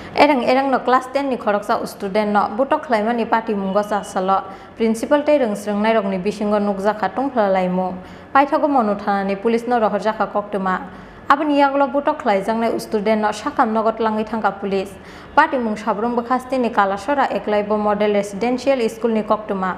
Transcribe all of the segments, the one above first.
Erang erang no class 10 ni khoroksa student no butok khlaima ni party mungo sasalo principal tei rengsreng nai rok ni bisingo nukja khatung phlaimu paithago monu thana ni police no rohorja kha koktuma aboni yaglo butok khlaijang nai student no sakam nogot langai thangka police party mung sabrung bakhasti ni kalasora eklaibo model residential school ni koktuma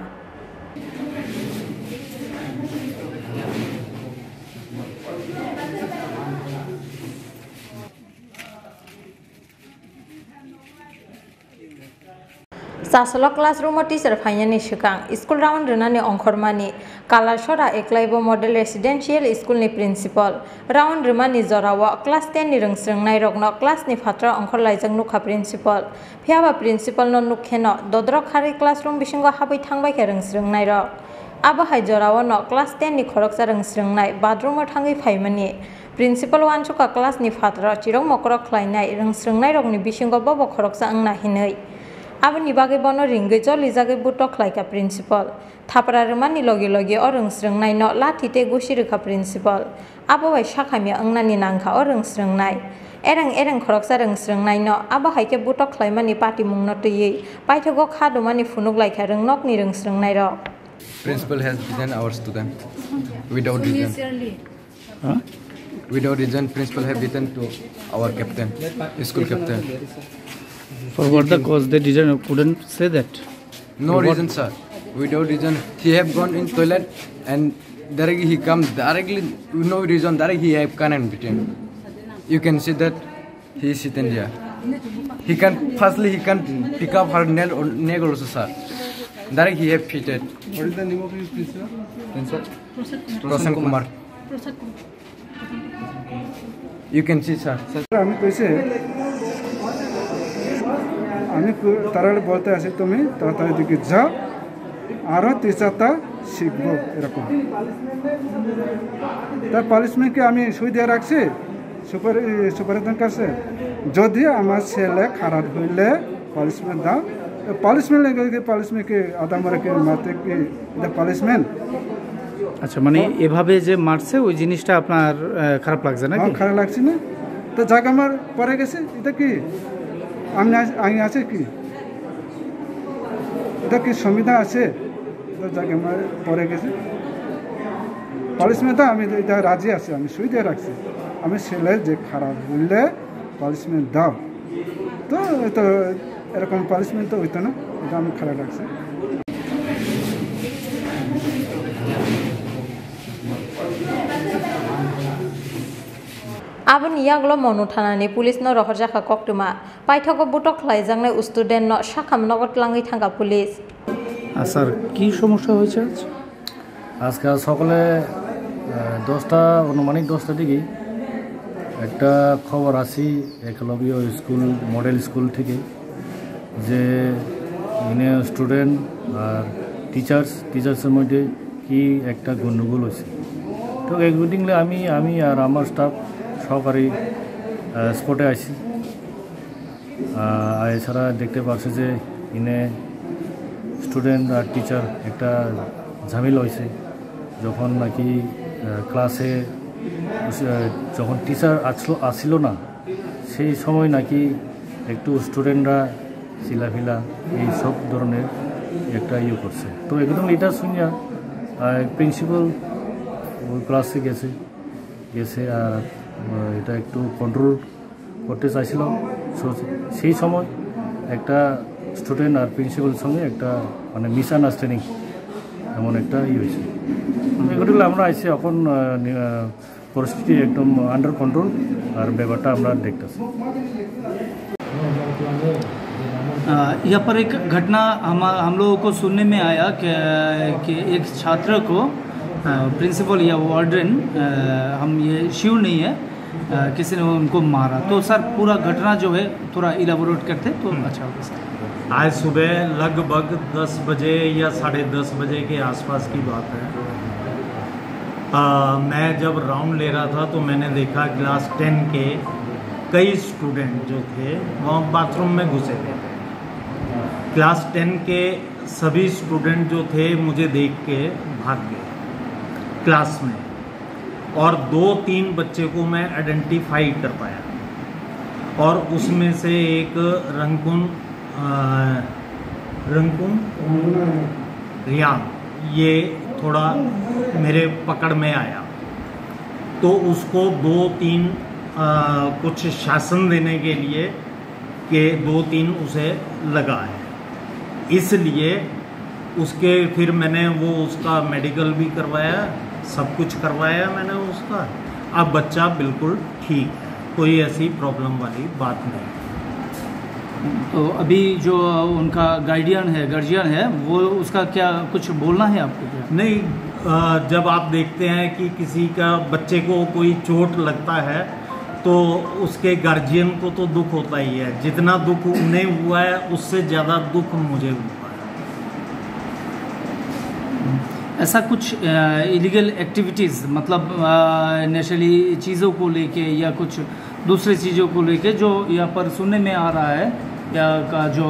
Sasalo classroom o teacher fainani sikang school round runani ongkhormani Kalasora eklaibo model residential school ni principal round rumani jorawa class 10 ni rengsreng nai rokno class ni phatra ongkhor laijang nukha principal phiaba principal no nukheno dodro khari classroom bisingo habai thangbai khe rengsreng nai rok abo hai jorawa no class 10 ni khoroksa rengsreng nai bathroom o thangai phaimani principal wanchuka class ni phatra chirong mokorok khlainai rengsreng nai rokni bisingo bobo khoroksa angna hinai Aboni bagai bono ringgit joli jagai butok laika principal. Thapra rumani logi logi orang sereng nai no lati te gusi reka principal. Abo bai sakhamia angnani nangkha orang sereng nai. Erang khoroksa reng sereng nai no abo haike butok laimani party mung no tui. Paithago khadumani funuk laika reng nok ni reng sereng nai ro. Principal has beaten our student without reason. Without reason, principal have beaten to our captain, school captain. For what the cause they couldn't say that? No reason, sir. Without reason, he have gone in toilet and directly he come directly no reason directly he have gone and beaten. You can see that he is sitting there. He can pick up her nail also, sir. Directly he have cheated. What is the name of his principal? Principal? Prasan Kumar. You can see, sir. আমি তারালে বলতে আসি তুমি তাড়াতাড়ি দিকে যাও আরো টিচারটা শিখবো এরকম তার পানিশমেন্টকে আমি সুই দিয়ে রাখছি সুপারিনটেন্ডেন্ট কাছে যদি আমার ছেলে খারাপ হইলে পানিশমেন্ট দাও পানিশমেন্ট লেগে পানিশমেন্টকে আধা মারকে মারতে কি এটা পানিশমেন্ট আচ্ছা মানে এভাবে যে মারছে ওই জিনিসটা আপনার খারাপ লাগছে নাকি খারাপ লাগছে না তো জায়গা আমার পড়ে গেছে এটা কি আমি আছে কি এটা কি সংবিধান আছে যাকে আমার পড়ে গেছে পানিশমেন্ট আমি এটা রাজি আছি আমি সুই দিয়ে রাখছি আমি ছেলে যে খারাপ বললে পানিশমেন্ট দাও তো এটা এরকম পানিশমেন্ট তো হইতো না এটা আমি খারাপ রাখছি Abon yaglo monu thanani police no rohorja kha koktuma paithago butok khlaijang nai student no sakham nogot langai thanga police sir কি সমস্যা হয়েছে আজকে সকালে 10টা অনুমানিক 10টা দিকে একটা খবর আসি একলব্য স্কুল মডেল স্কুল থেকে যে ইনে স্টুডেন্ট আর টিচার্সের মধ্যে কি একটা গন্ডগোল হয়েছে তো এগুলিংলে আমি আর আমার স্টাফ সহকারী স্পটে আসি এছাড়া দেখতে পাচ্ছি যে ইনে স্টুডেন্ট আর টিচার একটা ঝামেলা হয়েছে যখন নাকি ক্লাসে যখন টিচার আসছিল না সেই সময় নাকি একটু স্টুডেন্টরা চিলাফিলা এই সব ধরনের একটা করছে তো একদম এটা শুনিয়া প্রিন্সিপাল ওই ক্লাসে গেছে আর এটা একটু কন্ট্রোল করতে চাইছিল সেই সময় একটা স্টুডেন্ট আর প্রিন্সিপালের সঙ্গে একটা মানে মিসআন্ডারস্ট্যান্ডিং এমন একটা হয়েছে এগুলো আমরা আইসি এখন পরিস্থিতি একদম আন্ডার কন্ট্রোল আর ব্যাপারটা আমরা দেখতেছি यहाँ पर एक घटना हम लोगों को सुनने में आया कि एक छात्र को प्रिंसिपल या वार्डन हम ये श्योर नहीं है किसी ने उनको मारा तो सर पूरा घटना जो है थोड़ा इलाबोरेट करते तो अच्छा होगा सर आज सुबह लगभग 10 बजे या 10:30 बजे के आसपास की बात है मैं जब राउंड ले रहा था तो मैंने देखा क्लास 10 के कई स्टूडेंट जो थे वहाँ बाथरूम में घुसे थे क्लास 10 के सभी स्टूडेंट जो थे मुझे देख के भाग गए क्लास में और 2-3 बच्चे को मैं आइडेंटिफाई कर पाया और उसमें से एक रंगकुन रियान ये थोड़ा मेरे पकड़ में आया, तो उसको 2-3 कुछ शासन देने के लिए के 2-3 उसे लगा है, इसलिए उसके फिर मैंने वो उसका मेडिकल भी करवाया, सब कुछ करवाया मैंने उसका। अब बच्चा बिल्कुल ठीक है, कोई ऐसी प्रॉब्लम वाली बात नहीं। तो अभी जो उनका गार्जियन है वो उसका क्या कुछ बोलना है आपको क्या? नहीं, जब आप देखते हैं कि किसी का बच्चे को कोई चोट लगता है तो उसके गार्जियन को तो दुख होता ही है, जितना दुख उन्हें हुआ है उससे ज़्यादा दुख मुझे हुआ है। ऐसा कुछ इलीगल एक्टिविटीज़ मतलब नेशनली चीज़ों को लेके या कुछ दूसरी चीज़ों को लेके जो यहाँ पर सुनने में आ रहा है, या का जो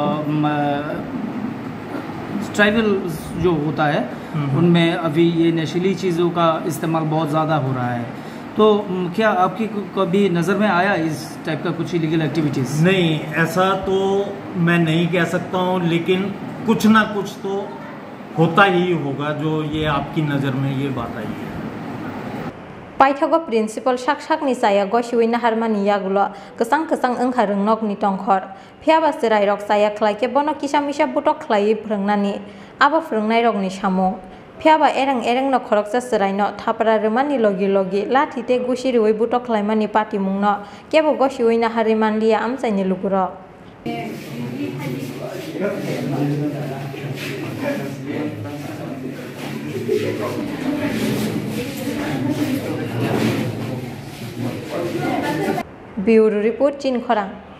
ट्राइबल जो होता है उनमें अभी ये नशीली चीज़ों का इस्तेमाल बहुत ज़्यादा हो रहा है, तो क्या आपकी कभी नज़र में आया इस टाइप का कुछ इलीगल एक्टिविटीज़? नहीं, ऐसा तो मैं नहीं कह सकता हूँ, लेकिन कुछ ना कुछ तो होता ही होगा जो ये आपकी नज़र में ये बात आई है। पाइथागो प्रिंसिपल साक-साकनि साया गसिवै नाहारमानि यागुलो गोसां-गोसां ओंखा रोंनकनि टंखर फियाबा सेराय रक साया खलाइके बनो किसा-मिसा बुटक खलायै फोरोंनानि आबो फोरोंनाय रकनि सामु फियाबा एरें न खरकसा सेरायनो थापरा रोमानि लगी लाथिते गुसिरिवै बुटक खलायमानि पाटिमुंनो केबो गसिवै नाहारै मानलिया आमसायनि लुगुरो। ब्यूरो रिपोर्ट चिन खरां।